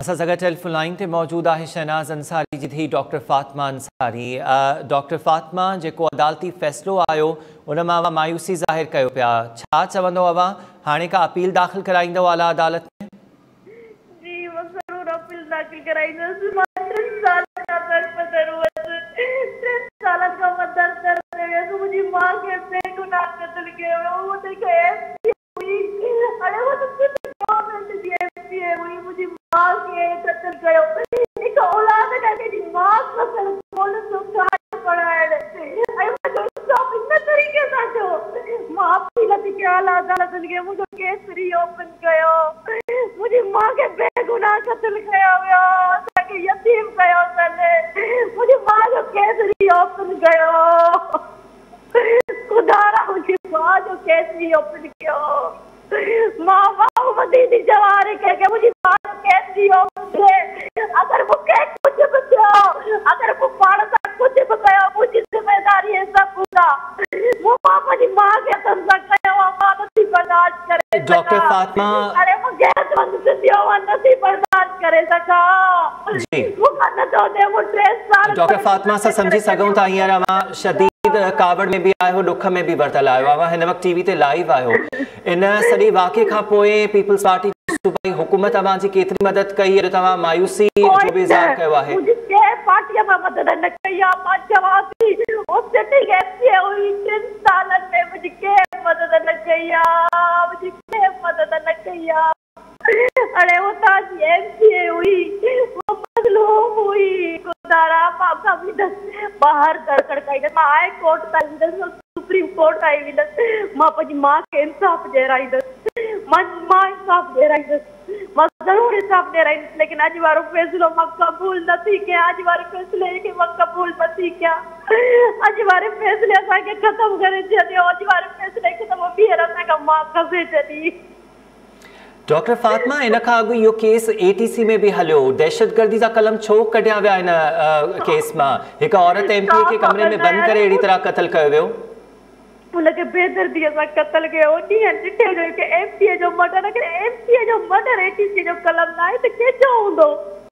असां सां गॾु टेलीफोन लाइन ते मौजूद आहे शहनाज़ अंसारी जी धी डॉक्टर फ़ातिमा अंसारी। डॉक्टर फ़ातिमा, जेको अदालती फ़ैसिलो आयो उन मां मायूसी ज़ाहिर कयो पिया, छा चवंदो अवां? हाणे का अपील दाख़िल कराईंदो आला अदालत में? जी मां ज़रूर अपील दाख़िल कराईंदसि। मां 3 साल खां दर हुअसि। 3 सालनि खां मां दर हुयसि। मुंहिंजी माउ खे बेगुनाह क़त्ल कयो वियो। हुनखे हुई हाणे हुन गवर्नमेंट जी एमसीए हुई। मुंहिंजी माउ खे क़त्ल कयो। हिकु औलाद खे पंहिंजी माउ क़त्ल कोन थो पढ़ाइण ऐं मुंहिंजो इंसाफ़ इन तरीक़े सां थियो। मां अपील थी कयां आला अदालतुनि खे मुंहिंजो केस रीओपन कयो। मुंहिंजी माउ खे बेगुनाह क़त्ल कयो वियो। असांखे यतीम कयो अथनि। मुंहिंजी माउ जो केस रीओपन कयो। खुदारा मुंहिंजी माउ जो केस रीओपन कयो। मां बाबूमती थी चवां के मुंहिंजी माउ जो केस रीओपन थिए। अगरि मूंखे कुझु बि थियो, अगरि मूं पाण सां कुझु बि कयो, मुंहिंजी ज़िमेदारी सभु हूंदा। मूं पंहिंजी माउ खे हथनि सां कयो आहे। मां नथी बर्दाश्त करे डॉक्टर फ़ातिमा, अरे मूं गैस बंदि थियो आहे, नथी बर्दाश्त करे सघां। जी मूंखां नथो थिए। मूं 3 साल डॉक्टर फ़ातिमा सां सम्झी सघूं था। हींअर अवां शदीद कावड़ में बि आहियो, ॾुख में बि वरतल आहियो। अवां हिन वक़्तु टीवी ते लाइव आहियो। इन सॼे वाक़े खां पोइ पीपल्स पार्टी सूबाई हुकूमत अवां जी केतिरी मदद कई? तव्हां मायूसी जो बि इज़हार कयो आहे। पार्टीअ में मदद न कई आहे। मां चवां थी सिटिंग एमसीए हुई 3 सालनि में मुंहिंजी कंहिं मदद न कई आहे। मुंहिंजी कंहिं मदद न कई आहे। हाणे हुतां जी एमसीए हुई, वो मज़लूम हुई। गुज़ारा मां वेंदसि ॿाहिरि दरकड़ कईंदसि। मां हाई कोर्ट ताईं वेंदसि, सुप्रीम कोर्ट ताईं वेंदसि। मां पंहिंजी माउ खे इंसाफ़ ॾियाराईंदसि। मां इंसाफ़ ॾियाराईंदसि। मां ज़रूरु इंसाफ़ ॾियाराईंदसि। लेकिन अॼु वारो फ़ैसिलो मां क़बूल नथी कयां। अॼु वारे फ़ैसिले खे मां क़बूल नथी कयां। अॼु वारे फ़ैसिले असांखे ख़तमु करे छॾियो। अॼु वारे फ़ैसिले खे त ॿीहर असांखां मां खसे छॾी। डॉक्टर फ़ातिमा, इन खां अॻु इहो केस एटीसी में बि हलियो। दहशतगर्दी जा कलम छो कढिया विया इन केस मां? हिकु औरत एमपीए खे कमरे में बंदि करे अहिड़ी तरह क़त्ल कयो वियो। उनखे बेदर्दीअ सां क़त्ल कयो। ॾींहं ॾिठे जो कि एमसीए जो मर्डर, अगरि एमसीए जो मर्डर एटीसी जो कलम न आहे त कंहिंजो हूंदो?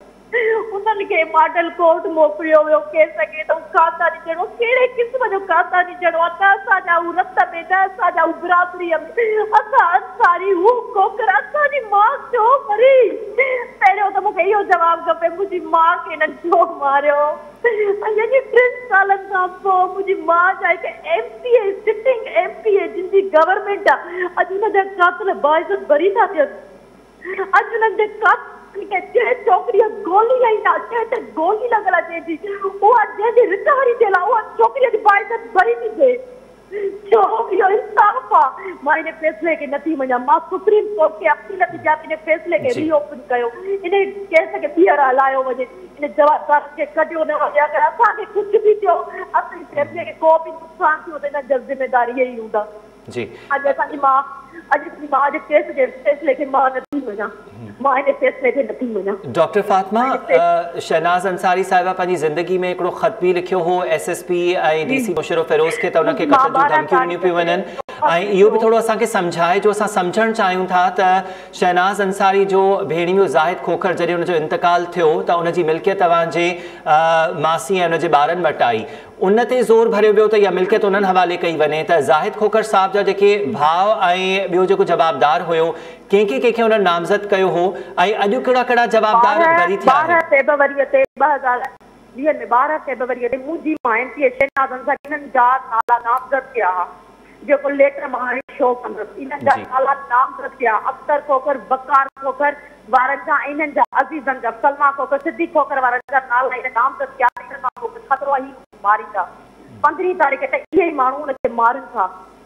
उन्हनि खे मॉडल कोर्ट मोकिलियो वियो केस खे। त काता ॾिजणो कहिड़े क़िस्म जो काता ॾिजणो आहे? त असांजा हू रत में, न असांजा हू बिरादरीअ में। असां अंसारी, हू कोकर, असांजी माउ छो मरी? पहिरियों त मूंखे इहो जवाबु खपे, मुंहिंजी माउ खे हिननि छो मारियो? ऐं 3 सालनि खां पोइ मुंहिंजी माउ जा हिकु एमपीए, सिटिंग एमपीए जिनजी गवर्नमेंट आहे, अॼु हुनजा कातिल बाइज़त बरी था थियनि। अॼु हुननि जे छोकिरीअ गोली हई ना, गोली लॻल आहे जंहिंजी, उहा जंहिंजी रिकवरी थियल आहे, उहा छोकिरीअ जी बाइज़त बरी थी थिए। छो? इहो इंसाफ़ आहे। मां हिन फ़ैसिले खे नथी मञां। मां सुप्रीम कोर्ट खे अपील थी कयां हिन फ़ैसिले खे रीओपन कयो। इन केस खे ॿीहर हलायो वञे। इन जवाबदार खे कढियो न वञे। अगरि असांखे कुझु बि थियो, असांजे फ़ैसिले खे को बि नुक़सानु थियो त इन जा ज़िमेदार इहे ई हूंदा। जी अॼु असांजी माउ जे केस जे फ़ैसिले खे मां नथी मञां। मां हिन फ़ैसिले खे नथी मञां। डॉक्टर फ़ातिमा, शहनाज़ अंसारी साहिबा पंहिंजी ज़िंदगी में हिकिड़ो ख़त बि लिखियो हो एसएसपी ऐं डीसी मुशर्रफ फ़िरोज़ खे, त उनखे क़त्ल जूं धमकियूं ॾिनियूं पियूं वञनि। ऐं इहो बि थोरो असांखे सम्झाए जो। असां सम्झणु चाहियूं था त शहनाज़ अंसारी जो भेणियो ज़ाहिद खोखर जॾहिं हुनजो इंतकाल थियो त उनजी मिल्कियत तव्हांजे मासी ऐं उनजे ॿारनि वटि आई। उन ते ज़ोर भरियो वियो त इहा मिल्कियत उन्हनि हवाले कई वञे। त ज़ाहिद खोखर साहिब जा जेके भाउ ऐं ॿियो जेको जवाबदार हुयो, कंहिंखे उन्हनि नामज़द कयो हो ऐं अॼु कहिड़ा कहिड़ा जवाबदार बरी थिया आहिनि? 12 फ़रवरी ते 2020 में 12 फ़रवरी ते मुंहिंजी मां शहनाज़ अंसारी इन्हनि जा नाला नामज़द कया। जेको लेटर मां हाणे शो कंदसि, इन्हनि जा नाला नामज़द कया। अख्तर खोखर, बकार खोखर वारनि जा, इन्हनि जा अज़ीज़नि जा, सलमा खोखर, सिद्दीक़ खोखर वारनि जा नाला इन नामज़द कया। इन्हनि मां ख़तरो आहे मारींदा। 15 तारीख़ ते इहे ई माण्हू उनखे मारनि था।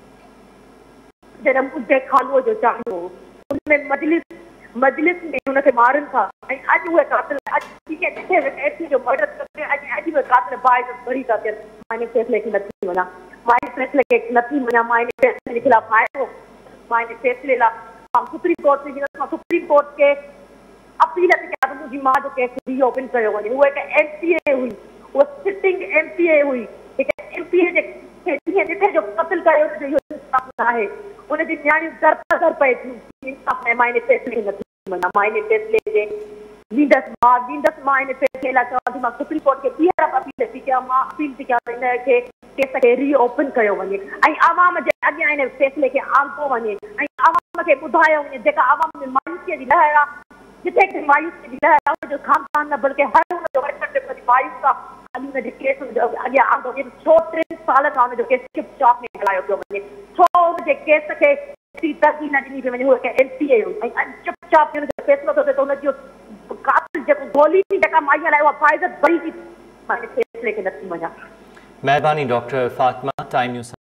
जॾहिं मुंहिंजे खालूअ जो चाहींदो हो, उनमें मजलिस में हुनखे मारनि था। ऐं अॼु उहे कातिल, अॼु ॾिठे एसी जो मर्डर करे, अॼु उहे कातिल बाइज़त बरी था थियनि। मां हिन फ़ैसिले खे नथी वञां। मां हिन फ़ैसिले खे नथी मञां। मां हिन फ़ैसिले जे ख़िलाफ़ आहियो। मां हिन फ़ैसिले लाइ मां सुप्रीम कोर्ट ते वेंदसि। मां सुप्रीम कोर्ट खे अपील थी कयां त मुंहिंजी माउ जो केस रीओपन कयो वञे। उहा हिकु एमसीए हुई, उहा सिटिंग एमसीए हुई। हिकु एमसीए जे ॾींहं ॾिठे जो क़त्ल कयो, इहो इंसाफ़ न आहे। उनजी नियाणियूं दर पए थियूं इंसाफ़ में। मां हिन फ़ैसिले खे नथी मञां। मां हिन फ़ैसिले खे वींदस मां इन फैसले लाइ चवां थी, मां सुप्रीम कोर्ट खे ॿीहर अपील थी कयां, मां अपील थी कयां त इन खे केस खे रीओपन कयो वञे ऐं आवाम जे अॻियां इन फैसले खे आंदो वञे ऐं आवाम खे ॿुधायो वञे जेका आवाम में मायूसीअ जी लहर आहे, जिथे मायूसीअ जी लहर आहे उनजो खानदान न बल्कि हर हुनजो मायूस आहे, हुनजे केस अॻियां आंदो वञे। छो 3 साल खां हुनजो केस चुपचाप में हलायो पियो वञे, छो हुनजे केस खे तरक़ी न ॾिनी पई वञे, उहो MCA ऐं चुपचाप हुनजो फैसलो थो थिए त हुनजो कातिल जेको गोली थी जेका माईअ लाइ उहा बाइज़त बरी थी, मां इन फैसले खे नथी मञां। महिरबानी डॉक्टर फातिमा, टाइम न्यूज़